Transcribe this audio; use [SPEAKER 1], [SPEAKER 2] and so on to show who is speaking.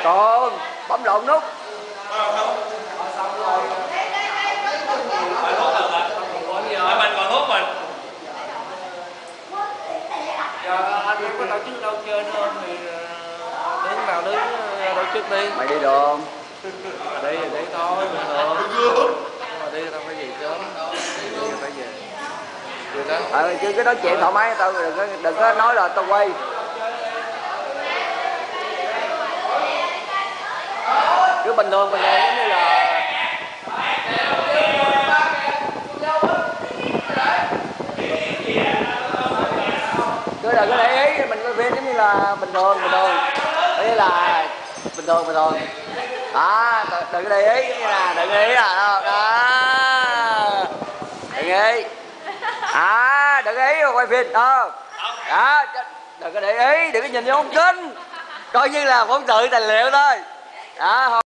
[SPEAKER 1] Còn bấm lộn nút.
[SPEAKER 2] Mình còn hút mình.
[SPEAKER 3] Giờ anh không có tổ chức đâu chơi nữa không thì đứng vào đứng tổ chức đi.
[SPEAKER 1] Mày đi đường.
[SPEAKER 3] Đi thôi, bình thường. Mà đi tao phải về sớm. Đi phải về.
[SPEAKER 1] Chứ cái nói chuyện thoải mái, tao đừng có nói là tao quay. Cứ bình thường giống như là cứ đừng có để ý, mình coi phim giống như là bình thường, ý là bình thường. Đó, đừng có để ý, như là đừng để ý đó, đừng ý. Đừng ý mà quay phim đó. Đó, đừng có để ý, đừng có nhìn vô ống kính, coi như là phóng sự tài liệu thôi. Đó.